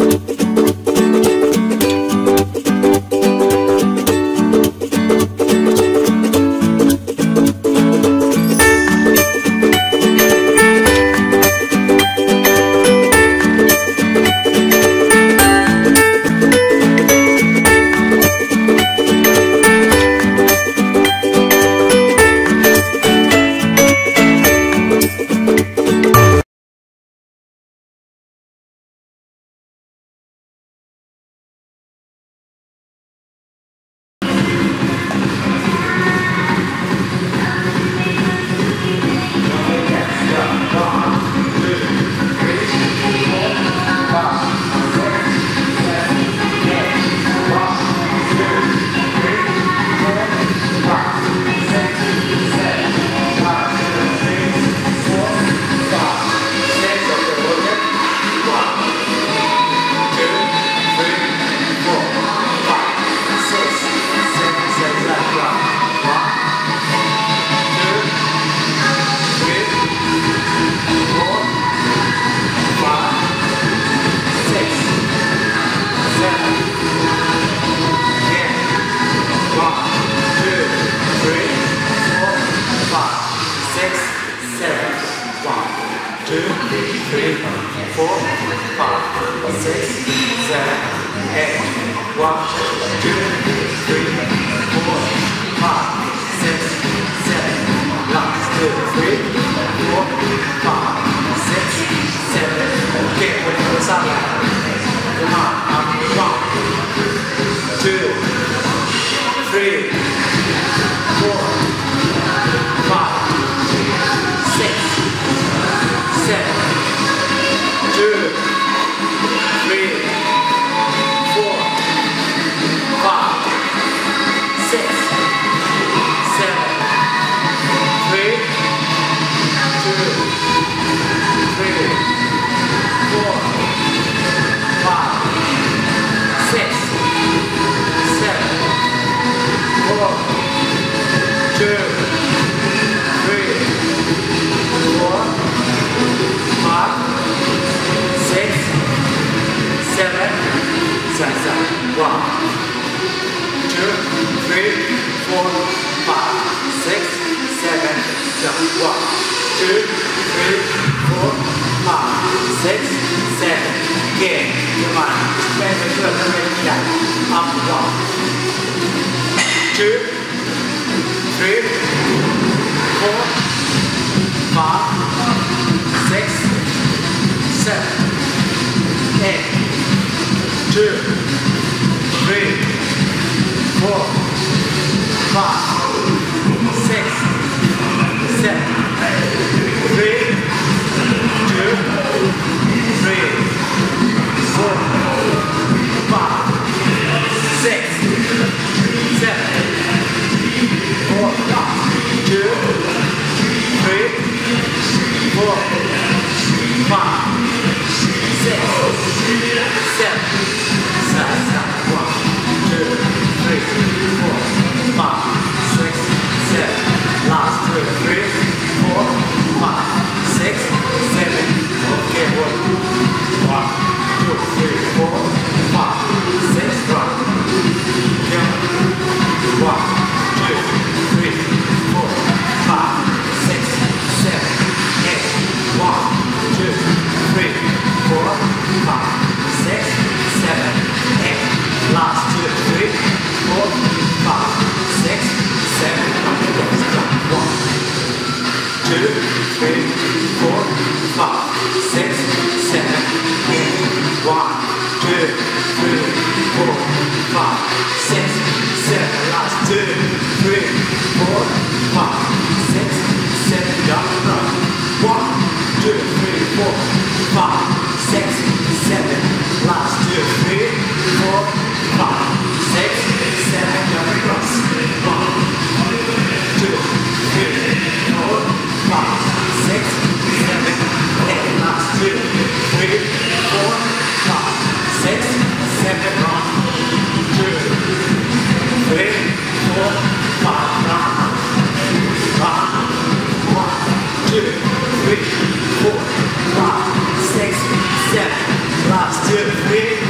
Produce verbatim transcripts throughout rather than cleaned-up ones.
Last two, three.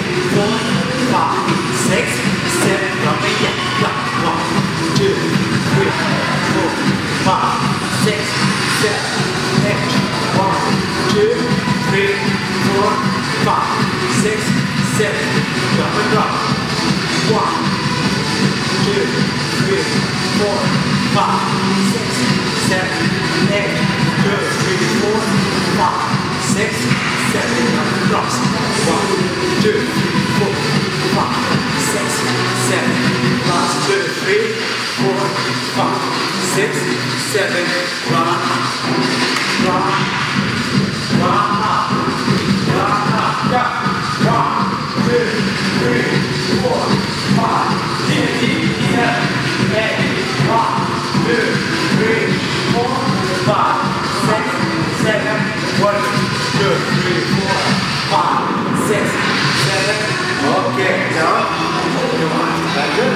five, six, seven, jump and drop. One, two, three, four, five, six, seven, eight, two, three, four, five, six, seven, jump and drops. One, two, four, five, six, seven, last two, three, four, five, six, seven, run, run, run up, run up, down, one, two, three, four, five, six, seven, eight, one, two, three, four, five, six, seven, one, two, three, four, five, six, seven. Okay, now, come on, that's good.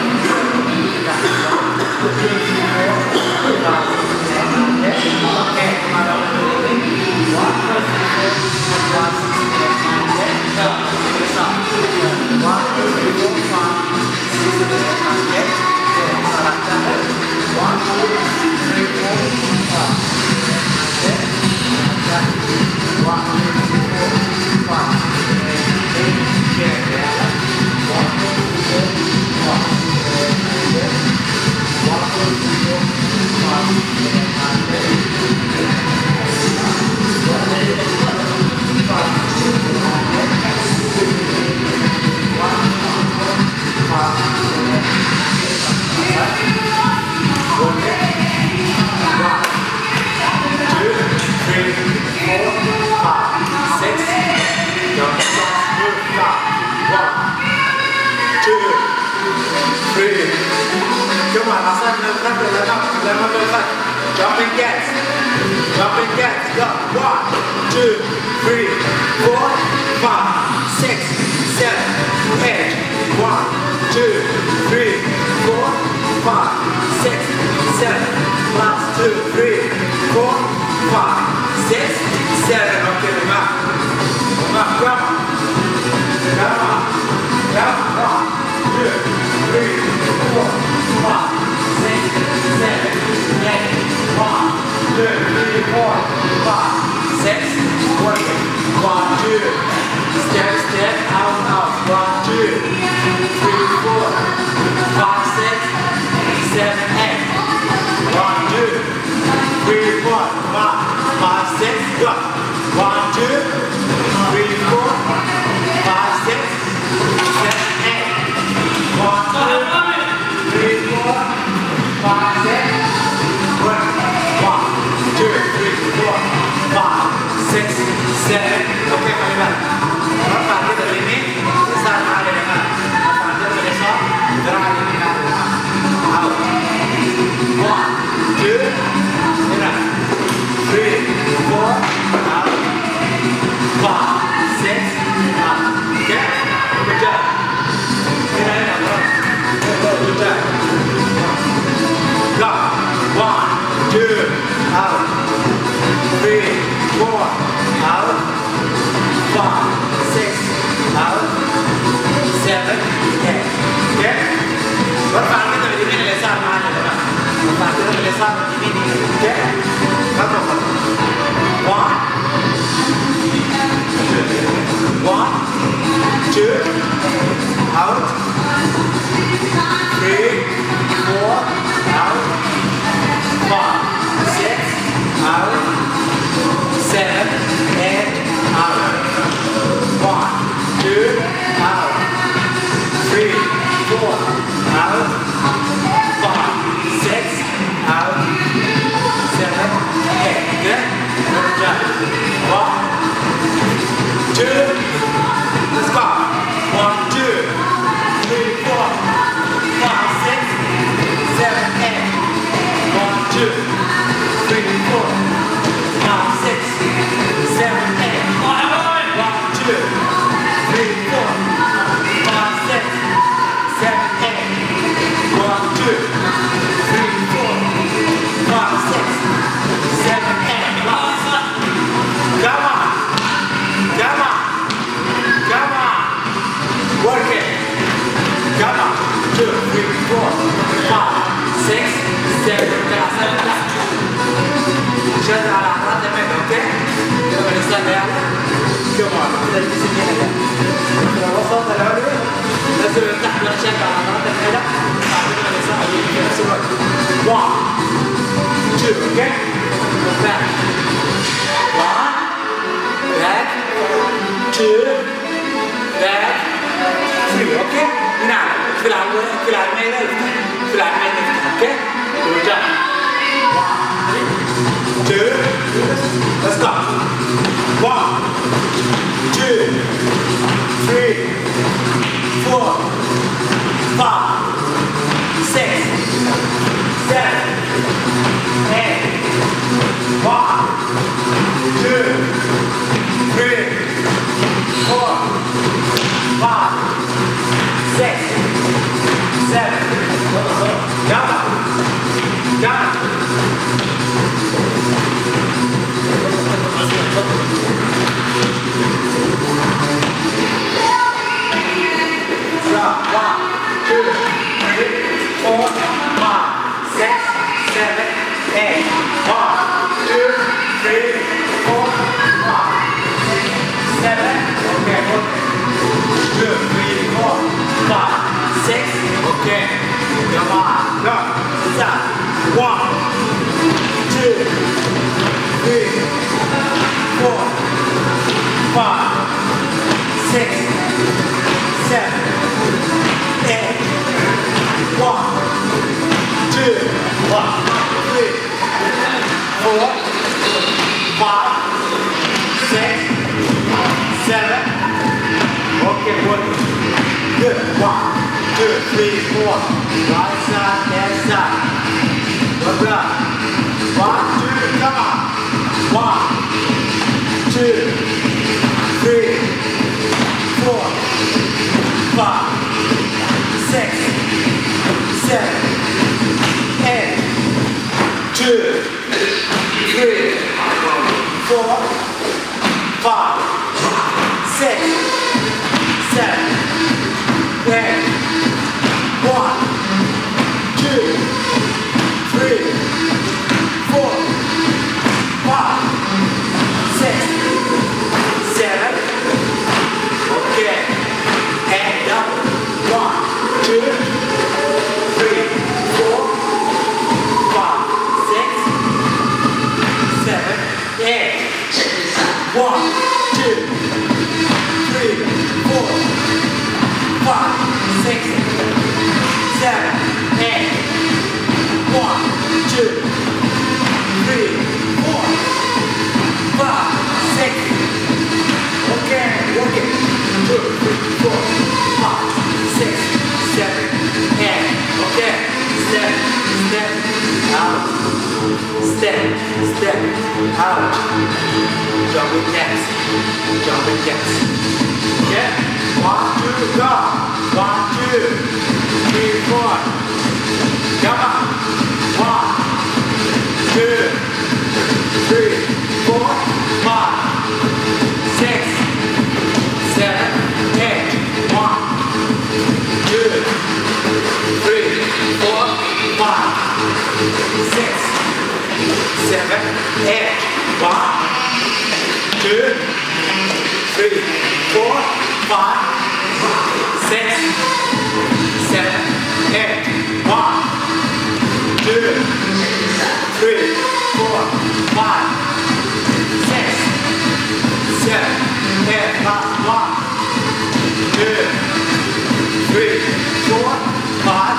Okay, come on, one, two, three, four, five, six, one, two, three, four, five, six, seven, eight, one, two, three, four, five, six, seven, one, two, three, four, five, eight, one, two, three, four, five, six, one, two, three, four, five, come on, Hassan, let's go, let's go, let's go, jumping cats, jumping cats, go, one, two, three, four, five, six, seven, eight, one, two, three, four, five, six, seven, last two, three, four, five, six, seven, okay, come on, come on, come on, come on, come on, two, three, four, five, six, seven, eight, one, two, three, four, five, six, one, one, two, step, step, out, out, one, two, three, four, five, six, seven, eight, one, two, three, four, five, five, six, go, one, two, three, four, five, six, seven, eight, one, two, three, four, five, six, one, one, two, three, four, five, six, seven. Okay, kali back. Orang parkir dari ini, besar ada dengan. Parkir dari sana, berada di mana? Out. One, two, three, four, out. Five, six, out. Okay, good job. Ini ada berapa? Good job. Go. One, two, out. Three, four, out. Five, six, out. Seven, eight. Okay. Berapa kita begini nih lesar mana nih? Berapa kita lesar begini? Okay. Satu. One, one, two, out. Three, four, out. Five, six, out. Seven, eight, out. One, two, out. Three, four, out. Five, six, out. Seven, eight. Good. Good job. One, two. Let's go. One, two, three, four, five, six, seven, eight. One, two, three, four, five, six, seven, eight. One, two, three, four, five, six, seven, eight. One, two, three, four, five, six, seven, eight. Come on, come on, come on. Work it. Come on. Two, three, four, five, six, seven, eight. Just a la rate, okay? Come on. نزل في سنين هذا إذا وصلت العلوي نزل من تحت وشد على عضلات الحلق بعدين اليسار في نفس الوقت one two okay back one back two back three okay نعم في العلوي في العلمين افتح في العلمين افتح okay ورجع two, let's go. One, two, three, four, five, six, seven, eight. One, two, three, four, five, six, seven. Down, down. One, two, three, four, five, six, seven, eight. One, two, three, four, five, six, seven. Okay, okay. Two, three, four, five, six. Okay. Come on, go. Stop. One, two, three, four, five, six, seven, eight. One, two, one, three, four, five, six, seven. Okay, good. Good. One, two, three, four. Right side, left side. Good job. One, two, come on. One, two, three, four, five, six, seven, eight. Two, three, four, five, six, seven, eight. One, two, three, four, five, six, seven. Okay. And up. One, two, three, four, five, six, seven, eight. One, two, three, four, five, six, seven, eight. One, two, three, four, five, six. Okay, okay. Two, three, four, five, six, seven, eight. Okay. Step, step, out. Step, step, out. Jumping jacks. Jumping jacks. Okay. One, two, go. One, two, three, four. Come on. One, two, three, four, five, six, seven, eight. One, two, three, four, five, six, seven, eight. One, two, three, four, five, six, seven, eight. One, two, three, four, five, six, seven, eight. Last one, two, three, four, five,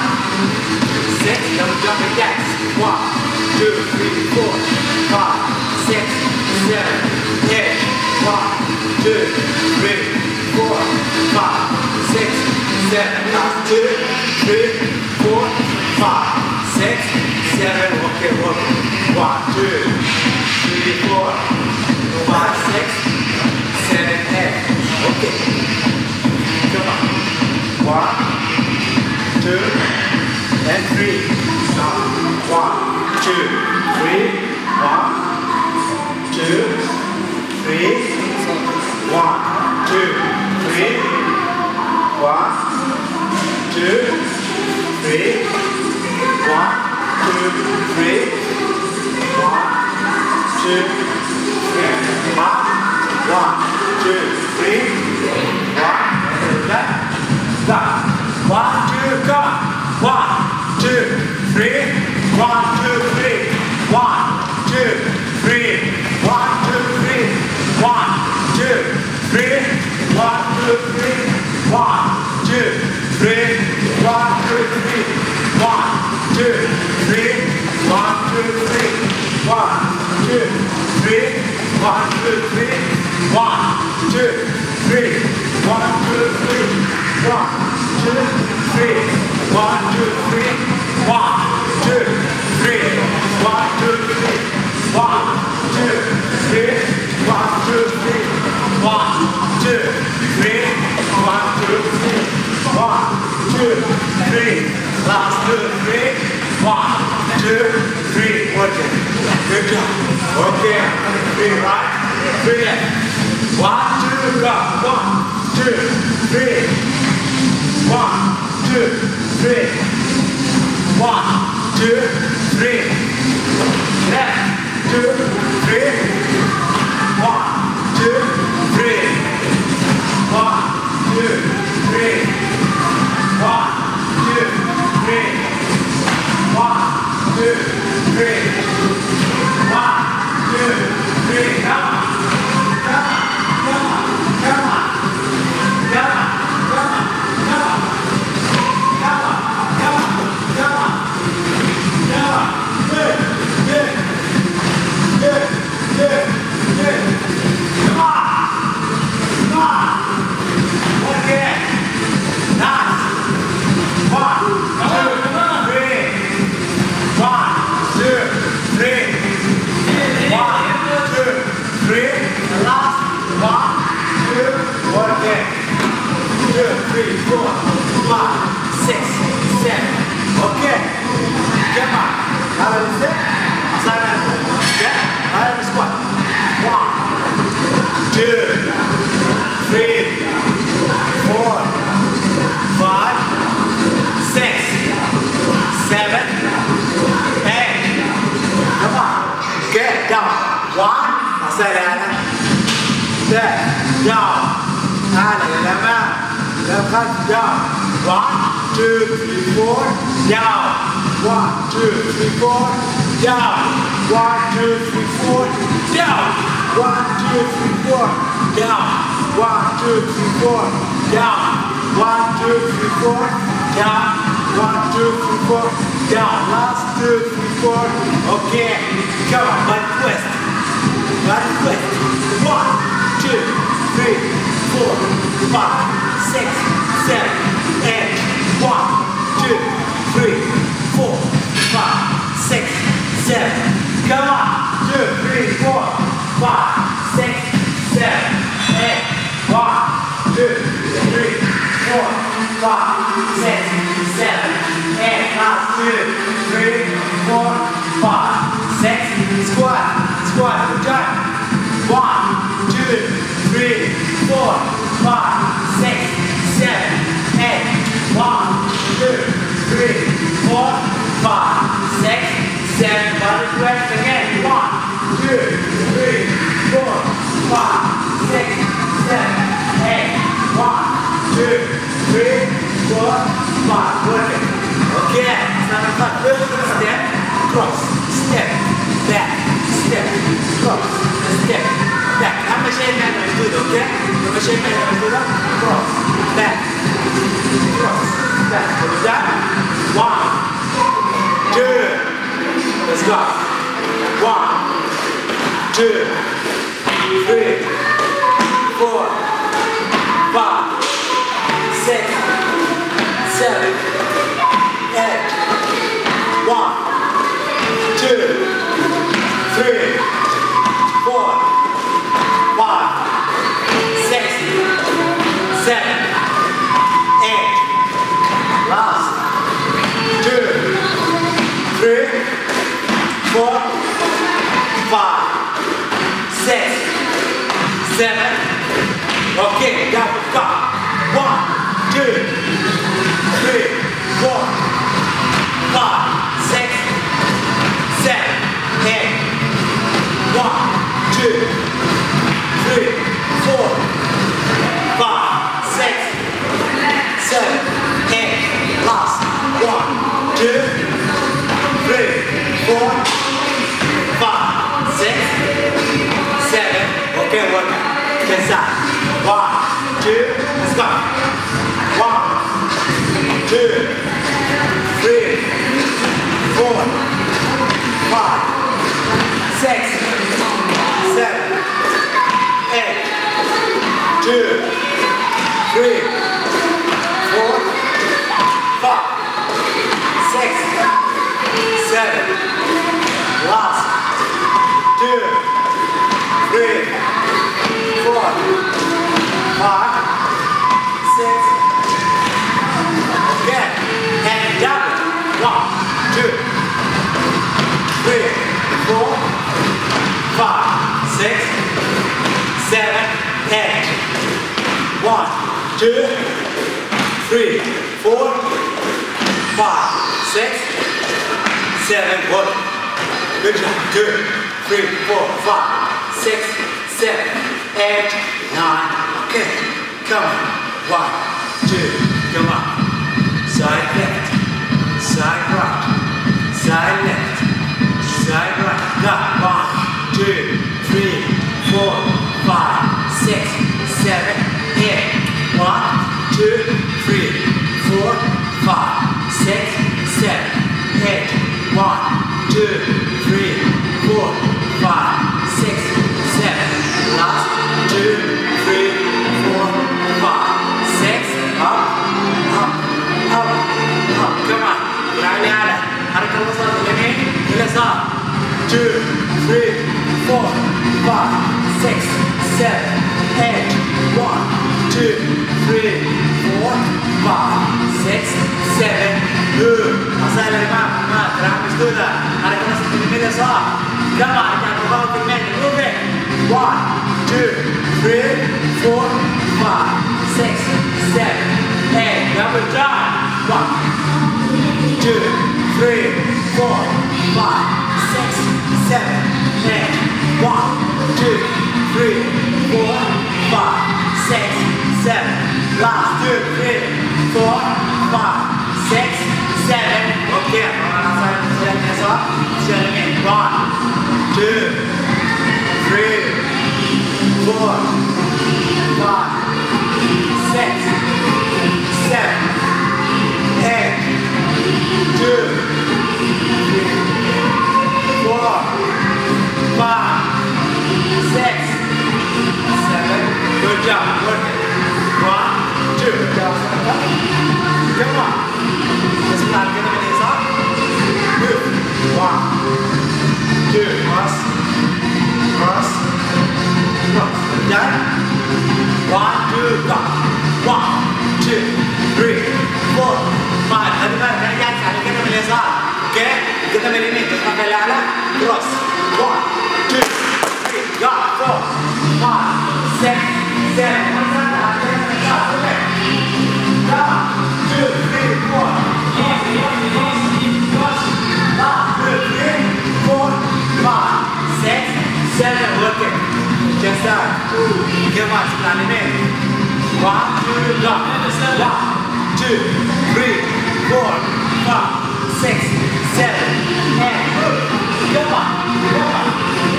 six. Double jumping jacks. One, two, three, four, five, six, seven, eight. One, two, three, four, five, six, seven. Last two, three, four, five, six, seven. Okay, work. One, two, three, four, five, six, seven, eight. Okay. Come on. One, two, and three. Stop. One, two, three. One, two, three. One, two, three. One, two, three. One, two, three. One, two, three. One, one, two, three. One, two, three. One, two, three. One, two, three. One, two, three. One, two, three. One, two, three. One, two, three. One, two, three. One, two, three. One, two, three. Last two, three. One, two, three. Working. Good job. Okay. Three right. Three left. One, two, go. One, two, three. One, two, three. One, two, three. Left. Two, three. One, two, three. One, two, three. One, two, three. One, two, three. One, two, three. Come on. Come on. Come on. Come on. Come on. Come on. Come on. Come on. Come on. Come on. Good. Good. Good. Good. Good. Come on. Come on. Okay. Nice. One, two, three. One, two, three. One, two, three. Last. One, two. Okay. Two, three, four, five, six, seven. Okay. Come on. How is it? Side and okay. Right and squat. One, two, three, four, five, six, seven, eight. Come on. Good. Down. One. Side and there. Down. And left. Left hand down. One, two, three, four. Down. One, two, three, four. Down. One, two, three, four. Down. One, two, three, four. Down. One, two, three, four. Down. One, two, three, four. Down. One, two, three, four. Down. Last two, three, four. Okay. Come on. One twist. One twist. One, two, three, four, five, six, seven, eight. One, two, three, four, five, six, seven. Come on. Two, three, four, five, six, seven, eight. One, two, three, four, five, six, seven, eight. Last two, three, four, five, six. Squat, squat. Good job. One, two, three, four, five, six, seven, eight. One, two, three, four, five, six, seven. Body press again. One, two, three, four, five, six, seven, eight. One, two, three, four, five. Perfect. Okay. Now cut. Step, cross, step, back, step, cross, step, back. I'm gonna shake that as good. Okay. I'm gonna shake that as good. Cross, back, cross, back. With that. One, two. Let's go. One, two, three, four, five, six, seven, eight. One, two, three, four, five, six, seven, eight. Last. Two, three, four, five, six, seven. Okay, down, go. One, two, three, four, five, six, seven, eight. One, two, three, four, five, six, seven, eight. Last. One, two, three, four, five, six, seven. Okay, one. Get side. One, two, let's go. One, two, three, four, five, six, seven, eight. Two, three, four, five, six, seven. Last. Two, three, four, five, six. Again. And double. One, two, three, four, five, six, seven, eight. One, two, three, four, five, six, seven. Good. Good job. Two, three, four, five, six, seven, eight, nine. Okay. Come on. One, two. Come on. Side left. Side right. Side left. Side right. Go. One, two, three, four, five, six, seven, eight. One, two, three, four, five, six, seven, eight. One, two, three, four, five, six, seven. Last. Two, three, four, five, six. Up, up, up, up. Come on. Berani ada. Harus kamu selalu ini. Selesai. Two, three, four, five, six, seven, eight. One, two, three, four, five, six, seven. Good. Asal lima, lima. Terakhir sudah. Ada kamu seperti ini selesai. Come on, jangan lupa untuk main. Move it. One, two, three, four, five, six, seven, eight. Double jump. One, two, three, four, five, six, seven, eight. One, two, three, four, five, six, seven. Last. Two, three, four, five, six, seven. Okay. Sudah biasa. Sudah ini. One, two, three, four, five, six, seven, eight. Two, three, four, five, six, seven. Good job. Work it. One, two. Come on. Let's start getting this up. Good. One, two. Cross. Cross. Cross. Done. One, two, go. One, two, three, four, five. Hadi balik. Jangan kali kita melesat. Okay? Kita melimit. Kita pakai lala. Cross. One, two, three, go. Four, five, six, seven. Okay. One, two, three, four. Cross. Cross. One, two, three, four, five, six, seven. Okay. Just that. Come on, sebelah ini. One, two, go. One, two, three, four, five, six, seven, eight. Come on, come on.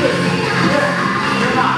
Come on.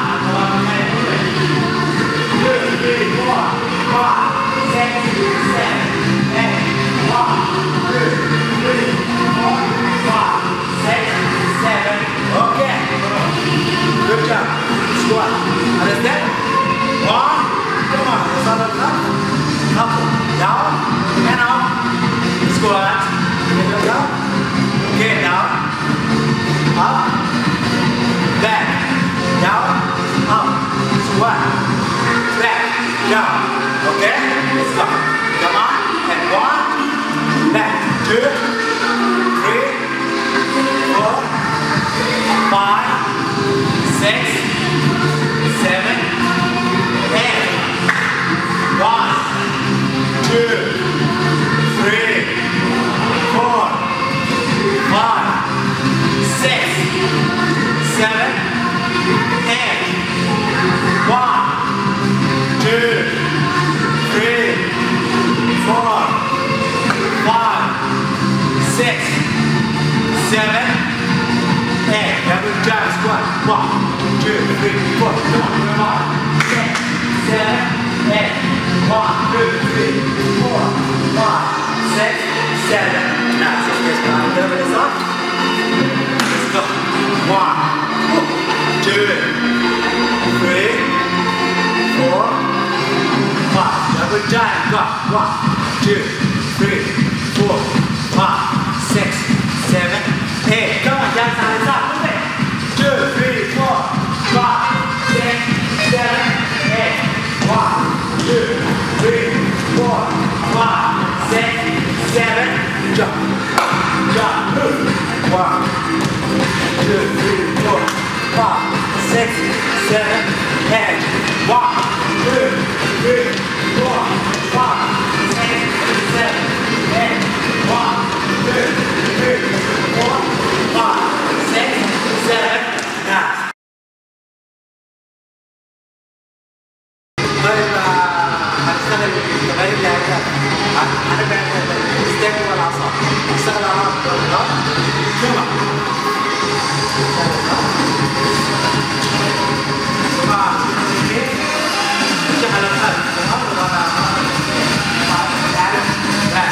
Two, three, four, five, six, seven, eight. One, two, three, four, five, six, seven. Okay. Good job. Squat. Understand? One. Come on. Up, up, down, and up. Squat. Down. Okay, down. Up. Back. Down. Up. Squat. Back. Down. Okay? Let's go. Come on. And one. Back. Two. Three. Four. Five. Six. Seven. Eight. One, two, three, four, five, six, seven, eight. One, two, three, four, five, six, seven, eight. Double jump squat. One, two, three, four. Come on, come on. Six, seven, eight. One, two, three, four, five, six, seven. Now, so let's go. Double this up. Let's go. One, two, three, four, five. Go. One, two, three, four, five, six, seven, eight. Come on, jump side to side. Move it. Two, three, four, five, six, seven, eight. One, two, three, four, five, six, seven. Jump. Jump. Move. One, two, three, four, five, six, seven, eight. One, two, three, four, five, six, seven, eight. One, two, three, four, five, six, seven, nine. هنشتغل التمارين اللي هي انا بعمل ستيب ولا عصا اشتغل على الضغط كما على الخلف الأرض ولا تعرف لا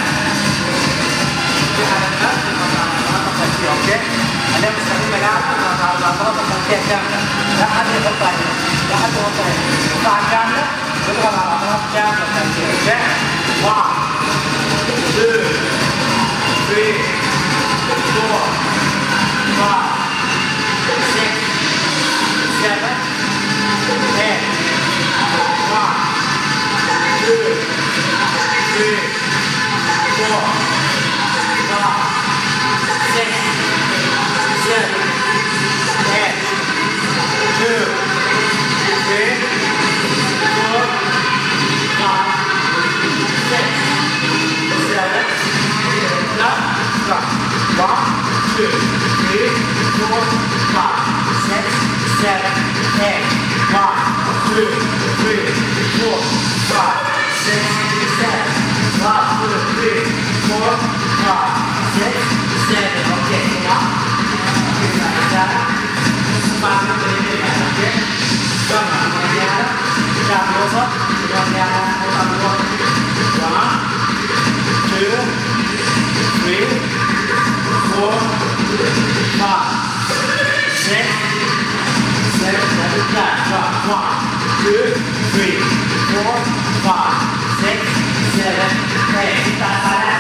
على الخلف المناطق الخلفية أوكي أنا بستخدم ملاعب على الأطراف الخلفية كاملة لا حد يحط هنا لا حد يحط هنا قطعة كاملة تضغط على الأطراف كاملة الخلفية أوكي one two three four five six seven eight one two three four five six seven eight two three four five six seven left right one two three four five six seven eight one two three four five six seven one two three four five six seven okay come on kita semangat beribadah okay jangan menjadi jangan bosan jangan otak luar one two three four five six seven one two three four five six seven eight kita salah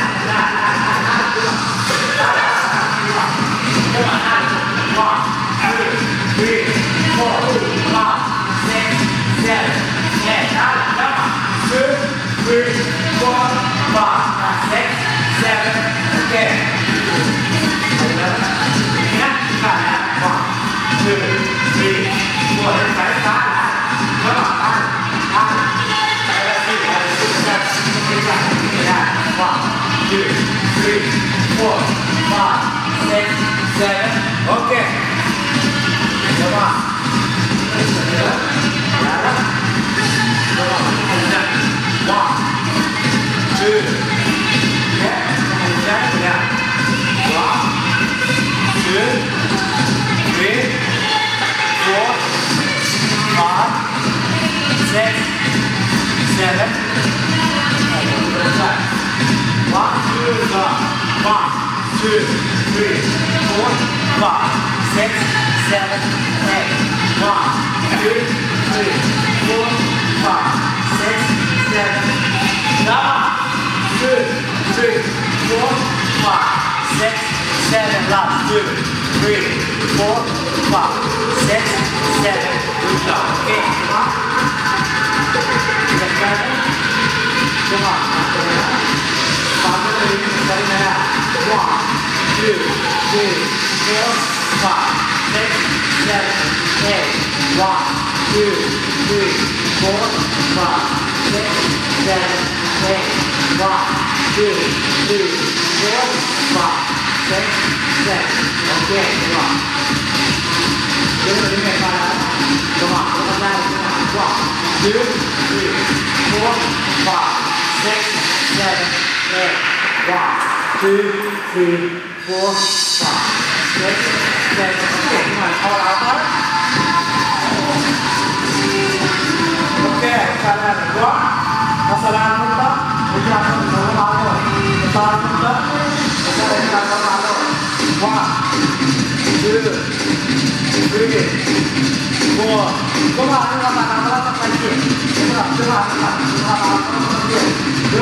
one two three four five six seven eight two three four five six seven okay ingat salah one two three four phải phá các bạn ăn ăn one two three four five six seven okay come on one two yeah one two three four five six seven one two one two three four five six seven eight one two three four five six seven nine two three four five six seven last two three four five six seven good job okay come on together come on one two three four five six seven eight one two three four five six seven eight one two three four five six seven okay come on chúng ta đến ngày ba đó come on chúng ta ra one two three four five six seven eight one two three four five six seven okay come on all out hết okay salah dua masalah muntah kita akan mencoba masalah muntah masalah kita akan mencoba one two three four come on chúng ta làm nó tập tay kia chúng ta chúng ta làm chúng ta làm nó tập kia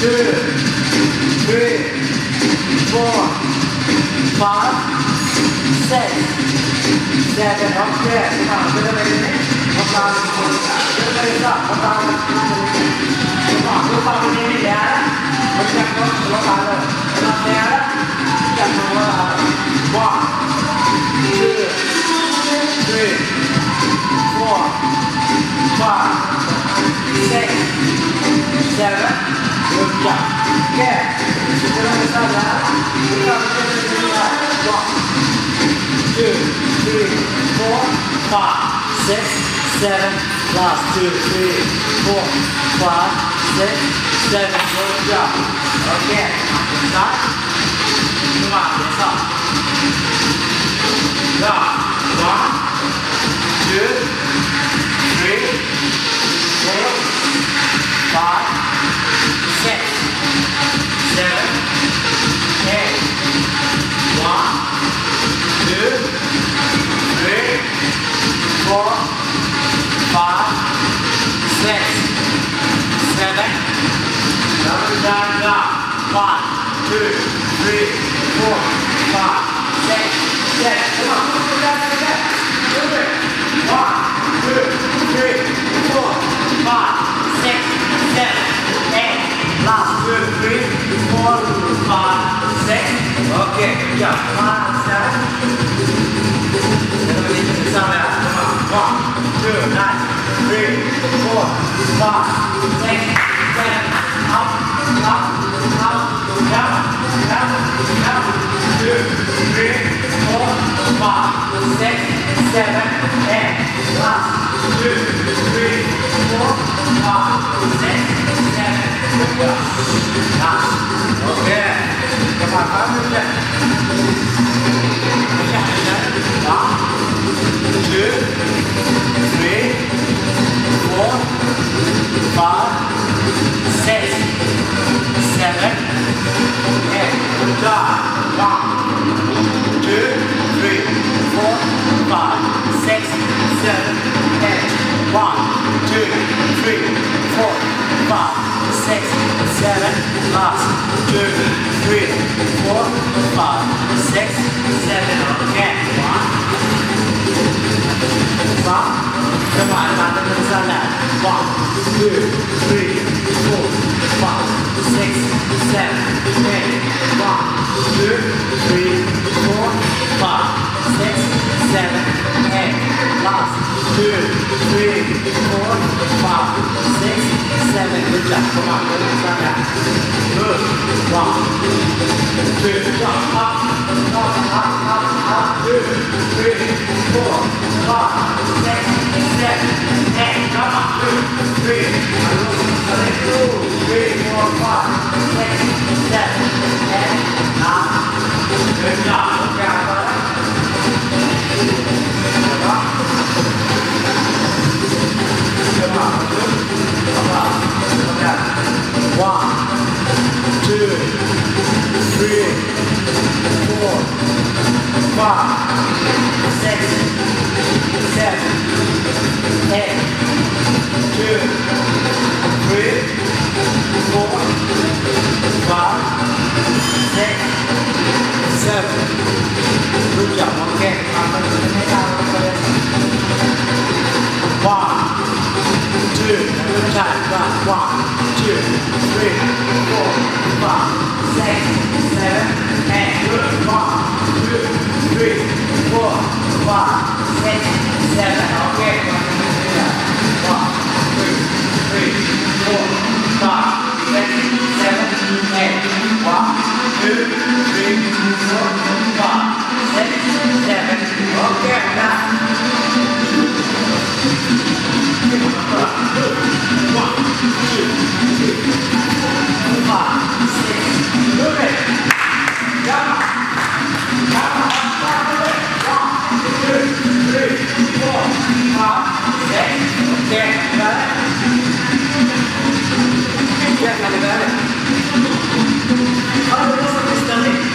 two, three, four, five, six, seven. Okay, come on, get it in. Come on, get it up. Come on, come on, look up in the air. Look at the look at the look there. Just one, two, three, four, five, six, seven. Good job. Yeah. One, two, three, four, five, six, seven. Last two, three, four, five, six, seven. Good job. Okay. Start. Come on, let's up. Now, one, two, three, four, five, six, seven, eight. One, two, three, four, five, six, seven. Another time now. One, two, three, four, five, six, seven. Come on, move it down again. Move it. One, two, three, four, five, six, seven, eight. Last two, three, four, five, six. Okay, good job. One, seven. Then we need to sound out. Come on. One, two, nine, three, four, five, six, seven. Up, up, up, down, down, down. Two, three, four, five, six, seven, eight. Last two, three, four, five, six, seven. Good job. Nice. Okay. Come on, five minutes. One, two, three, four, five, six, seven, eight. Good job. One, two, three, four, five, six, seven, eight. One, two, three, four, five, six, seven. Last two, three, four, five, six, seven. Okay. One. One. Come on, come on, let's do that. One, two, three, four, five, six, seven, eight. One, two, three, four, five, six, seven, eight. Last two, three, four, five, six, seven. Good job. Come on, let's do that. Good. One, two, jump up, up, up, up, up. Two, three, four, five, six, seven, eight. Come on. Two, three, two, three, four, five, six, seven, eight, nine. Good job. Okay, I got it. Come on. Come on. Come on. Okay. One, two, three, four, five, six, seven, eight. Two, three, four, five, six, seven. Good job. Okay. One, two, good time. One, two, three, four, five, six, seven, eight. Good. One, two, three, four, five, six, seven. Okay. One, two, three, four, five, six, seven, eight. One, two, three, four, five, six, seven. Okay. Now. One, two, three, four, five, six. Move it. Come on. Come on. One, two, three, four, five, six. Okay. Got it? Yeah, got it. Got it. Oh, this is stunning.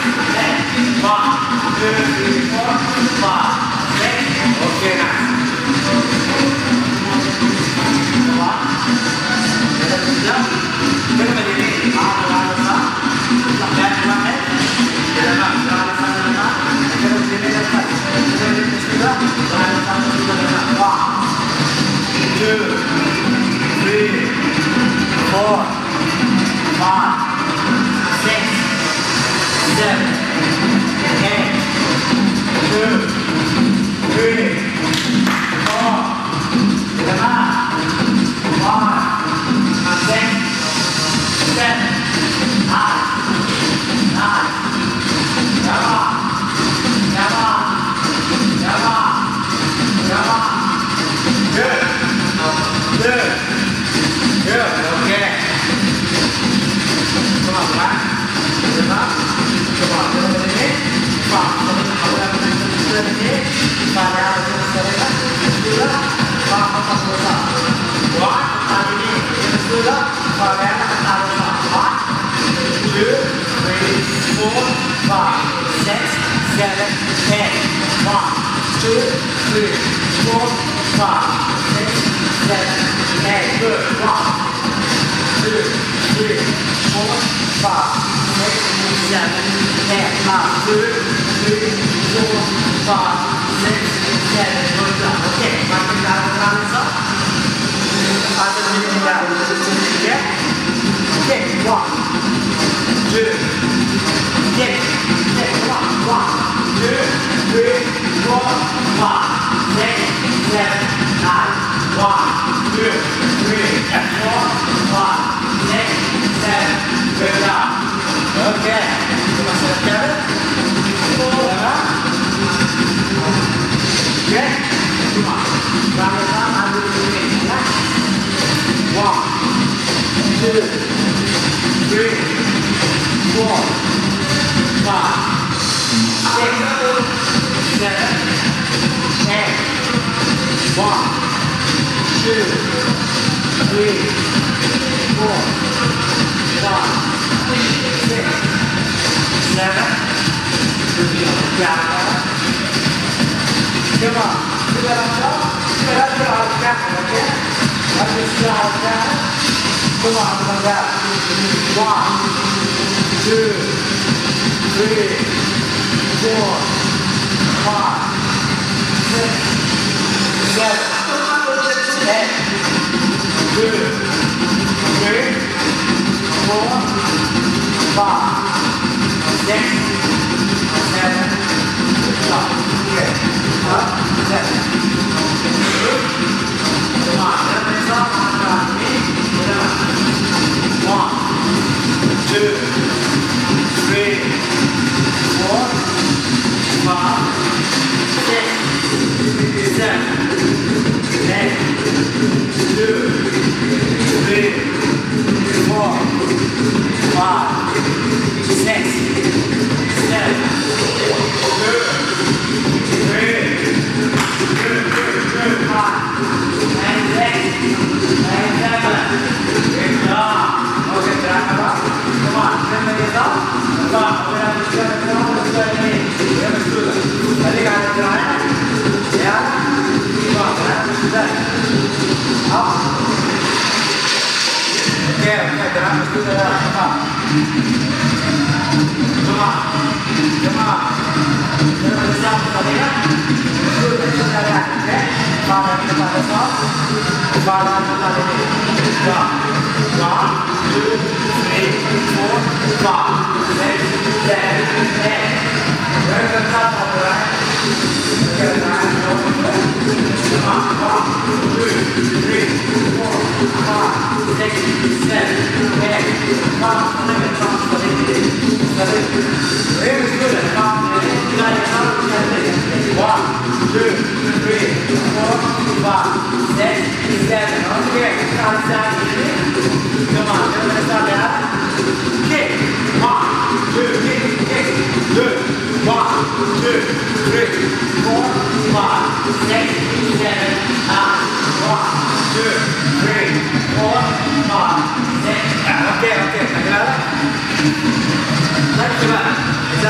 Let's go.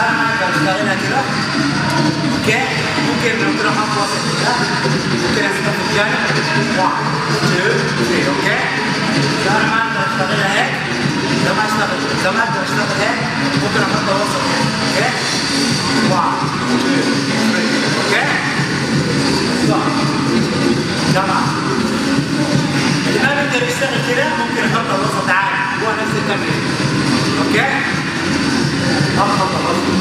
اشتغلها كده. اوكي؟ ممكن ممكن احط وسط كده. ممكن اسيبها في الجانب. واحد اثنين ثلاثة. اوكي؟ زي ما اقدر اشتغلها هيك. زي ما اشتغل زي ما اقدر اشتغل هيك ممكن احطها وسط هيك. اوكي؟ واحد اثنين ثلاثة. اوكي؟ تمام. اللي ما بيقدر يشتغل كده ممكن احطها وسط عادي. هو نفس التمرين. اوكي؟ احط وسط.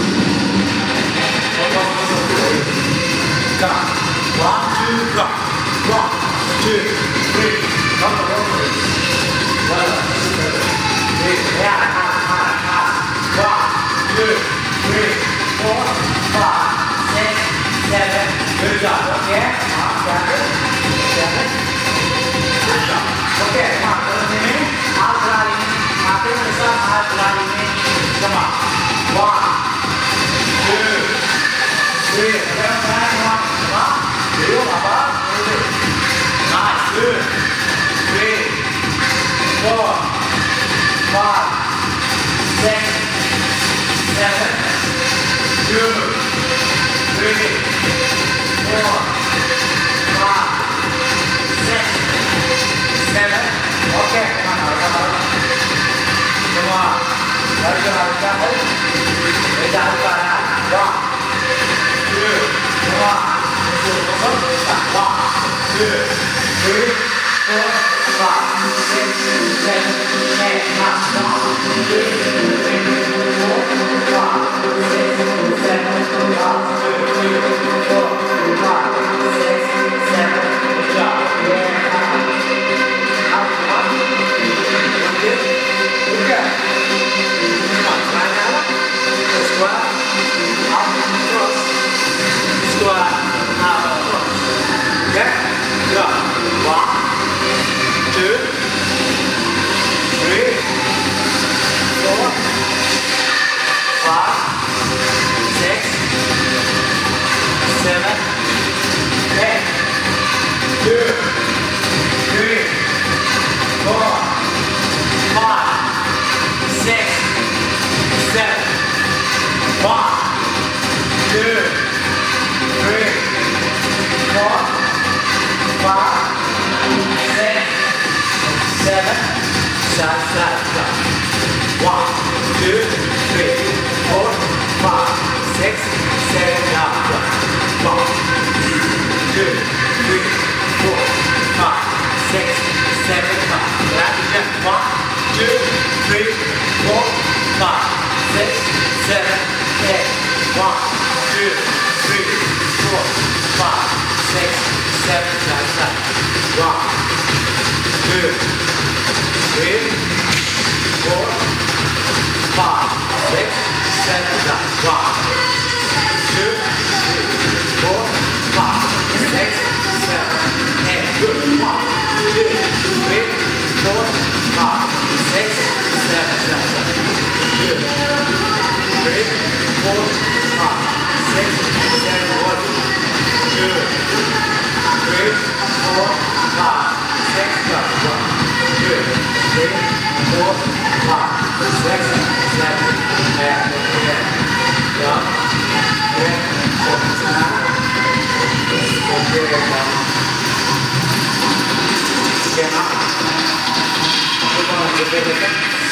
Come on. One, two, go. One, two, three. Come on, come on. One, two, three. Yeah, half, half, half. One, two, three, four, five, six, seven. Good job. Okay. Half, seven, seven. Good job. Okay. Come on. Follow me. Half rally. Half in the sun. Half rally. Come on. One, two, three. Come on. Two, above, nice, good. Three, four, five, six, seven, two, three, four, five, six, seven. Okay, come on, come on. Come on. Let's go, let's go. Let's go, let's go. One, two, come on. One, two, three, four, five, six, seven, eight, nine, one, two, three, four, five, six, seven, one, two, three, four, five, six, seven, jump. Yeah. Up, up. Okay. Okay. Come on, slide out. Squat. Up, cross. Squat. Okay, go. One, two, three, four, five, six, seven, eight, two, three, four, five, six, seven, one, two, three, four, five, six, seven, side, side, side. One, two, three, four, five, six, seven, down, down. One, two, three, four, five, six, seven, down. Right, jump. One, two, three, four, five, six, seven, eight. One, two, three, four, five, six, seven, side, side. One, two, three, four, five, six, seven, down. One, two, three, four, five, six, seven, eight. Good. One, two, three, four, five, six, seven, down. Good. Three, four, five, six, seven, one. Two, three, four, five, six, seven, one, two, three, four, five, six, seven, eight, eight, one, eight, four, nine, okay, one, okay, now, we're going to do it,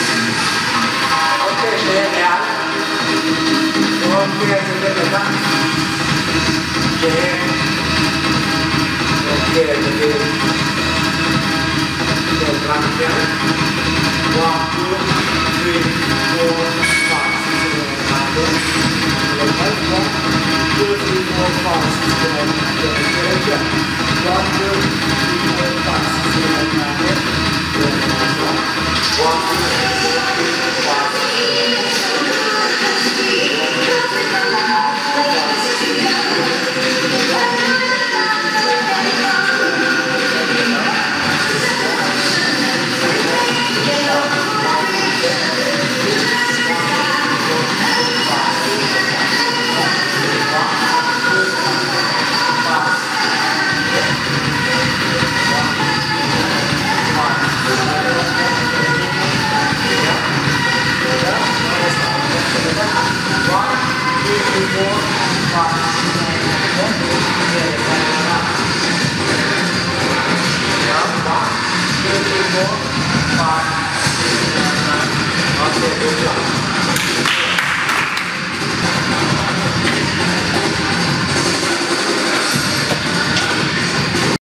okay, there, yeah, okay, do it, okay, okay, okay, one, two, three, four, five, six, seven, eight, nine, one, two, three, four, five, six, seven, eight, nine, one, two, three, four, five, six, seven, eight, nine, one, two, three, five, Okay, good job.